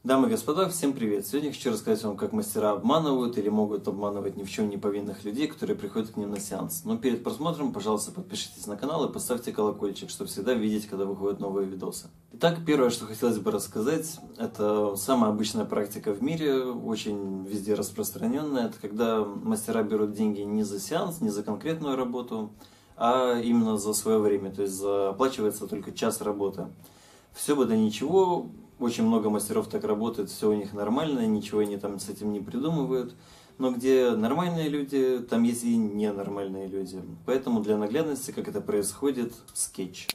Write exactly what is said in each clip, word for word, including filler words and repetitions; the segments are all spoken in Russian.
Дамы и господа, всем привет! Сегодня хочу рассказать вам, как мастера обманывают или могут обманывать ни в чем не повинных людей, которые приходят к ним на сеанс. Но перед просмотром, пожалуйста, подпишитесь на канал и поставьте колокольчик, чтобы всегда видеть, когда выходят новые видосы. Итак, первое, что хотелось бы рассказать, это самая обычная практика в мире, очень везде распространенная. Это когда мастера берут деньги не за сеанс, не за конкретную работу, а именно за свое время, то есть оплачивается только час работы. Все бы да ничего. Очень много мастеров так работает, все у них нормально, ничего они там с этим не придумывают. Но где нормальные люди, там есть и ненормальные люди. Поэтому для наглядности, как это происходит, скетч.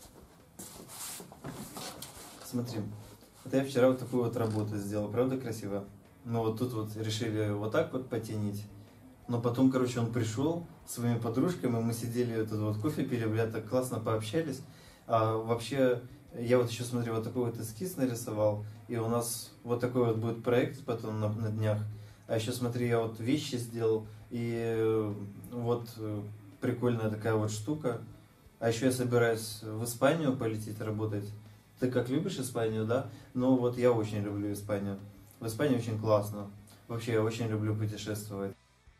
Смотри, это я вчера вот такую вот работу сделал, правда красиво? Ну вот тут вот решили вот так вот потянить. Но потом, короче, он пришел с своими подружками, мы сидели тут вот кофе пили, блядь, так классно пообщались. А вообще... Я вот еще, смотри, вот такой вот эскиз нарисовал, и у нас вот такой вот будет проект потом на, на днях. А еще, смотри, я вот вещи сделал, и вот прикольная такая вот штука. А еще я собираюсь в Испанию полететь работать. Ты как любишь Испанию, да? Ну вот я очень люблю Испанию. В Испании очень классно. Вообще я очень люблю путешествовать.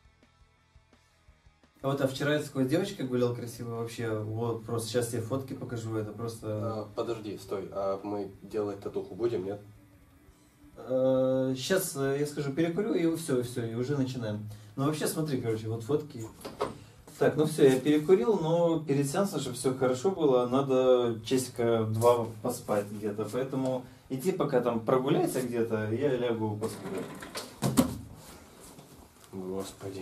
А вот, а вчера я с такой девочкой гулял красиво вообще, вот, просто сейчас тебе фотки покажу, это просто... А, подожди, стой, а мы делать татуху будем, нет? А, сейчас я скажу, перекурю, и все, и все, и уже начинаем. Ну вообще, смотри, короче, вот фотки. Так, ну все, я перекурил, но перед сеансом, чтобы все хорошо было, надо часика два поспать где-то, поэтому иди пока там прогуляйся где-то, я лягу посплю. Господи...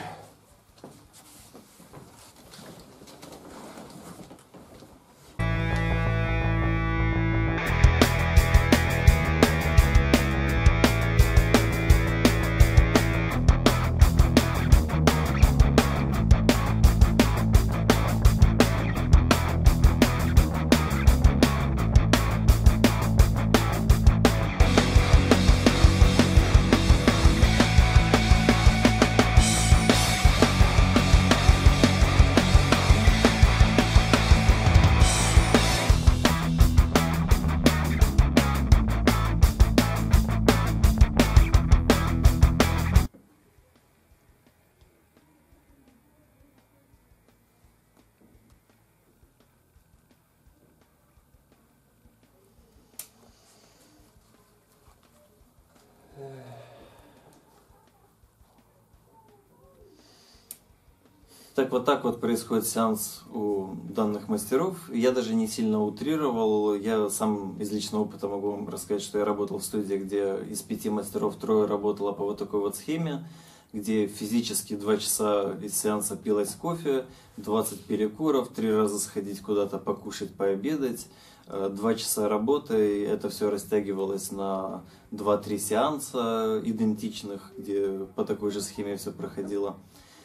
Так вот так вот происходит сеанс у данных мастеров. Я даже не сильно утрировал. Я сам из личного опыта могу вам рассказать, что я работал в студии, где из пяти мастеров трое работало по вот такой вот схеме, где физически два часа из сеанса пилось кофе, двадцать перекуров, три раза сходить куда-то покушать, пообедать, два часа работы, и это все растягивалось на два-три сеанса идентичных, где по такой же схеме все проходило.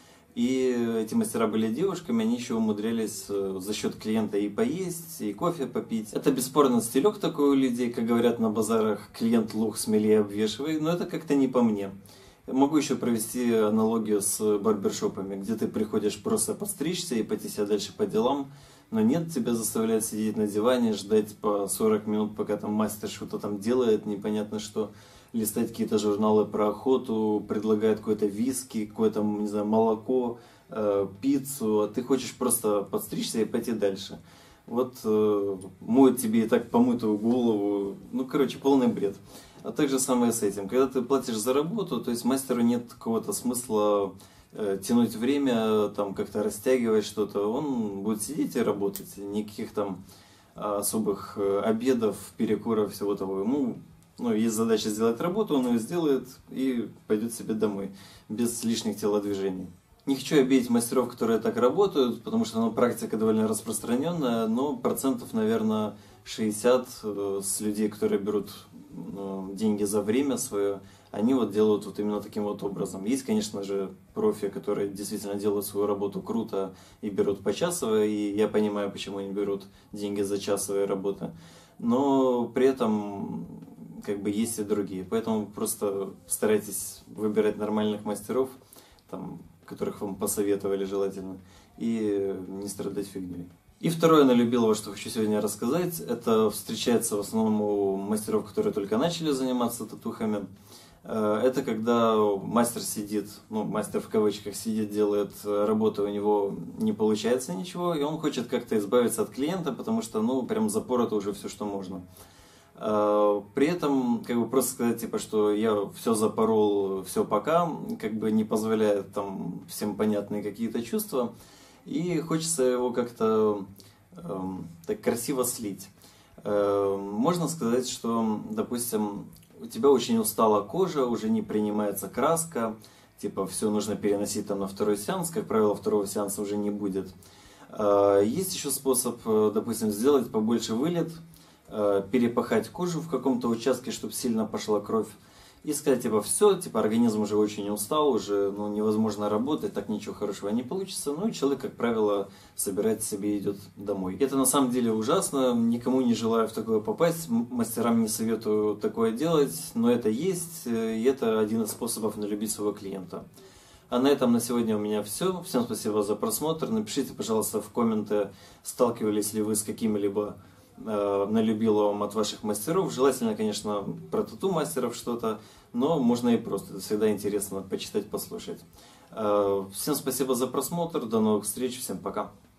И эти мастера были девушками, они еще умудрялись за счет клиента и поесть, и кофе попить. Это бесспорно стилек такой у людей, как говорят на базарах, клиент лук смелее обвешивай, но это как-то не по мне. Могу еще провести аналогию с барбершопами, где ты приходишь просто подстричься и пойти себя дальше по делам, но нет, тебя заставляют сидеть на диване, ждать по сорок минут, пока там мастер что-то там делает, непонятно что. Листать какие-то журналы про охоту, предлагают какой-то виски, какое-то, не знаю, молоко, э, пиццу, а ты хочешь просто подстричься и пойти дальше. Вот э, моют тебе и так помытую голову, ну, короче, полный бред. А так же самое с этим. Когда ты платишь за работу, то есть мастеру нет какого-то смысла э, тянуть время, там как-то растягивать что-то, он будет сидеть и работать, никаких там особых обедов, перекуров, всего того. Ему Ну, есть задача сделать работу, он ее сделает и пойдет себе домой, без лишних телодвижений. Не хочу обидеть мастеров, которые так работают, потому что ну, практика довольно распространенная, но процентов, наверное, шестьдесят с людей, которые берут ну, деньги за время свое, они вот делают вот именно таким вот образом. Есть, конечно же, профи, которые действительно делают свою работу круто и берут почасово, и я понимаю, почему они берут деньги за часовые работы. Но при этом как бы есть и другие. Поэтому просто старайтесь выбирать нормальных мастеров, там, которых вам посоветовали желательно, и не страдать фигней. И второе налюбилово, что хочу сегодня рассказать, это встречается в основном у мастеров, которые только начали заниматься татухами. Это когда мастер сидит, ну мастер в кавычках сидит, делает работу, у него не получается ничего, и он хочет как-то избавиться от клиента, потому что ну прям запорото уже все, что можно. При этом, как бы просто сказать, типа, что я все запорол, все пока, как бы не позволяет там всем понятные какие-то чувства, и хочется его как-то э, так красиво слить. Э, можно сказать, что, допустим, у тебя очень устала кожа, уже не принимается краска, типа, все нужно переносить там на второй сеанс, как правило, второго сеанса уже не будет. Э, есть еще способ, допустим, сделать побольше вылет, перепахать кожу в каком-то участке, чтобы сильно пошла кровь, и сказать, типа, все, типа, организм уже очень устал, уже ну, невозможно работать, так ничего хорошего не получится, ну и человек, как правило, собирает себе и идет домой. Это на самом деле ужасно, никому не желаю в такое попасть, мастерам не советую такое делать, но это есть, и это один из способов налюбить своего клиента. А на этом на сегодня у меня все. Всем спасибо за просмотр. Напишите, пожалуйста, в комменты, сталкивались ли вы с какими-либо налюбиловым от ваших мастеров. Желательно, конечно, про тату-мастеров что-то, но можно и просто. Это всегда интересно почитать, послушать. Всем спасибо за просмотр. До новых встреч. Всем пока.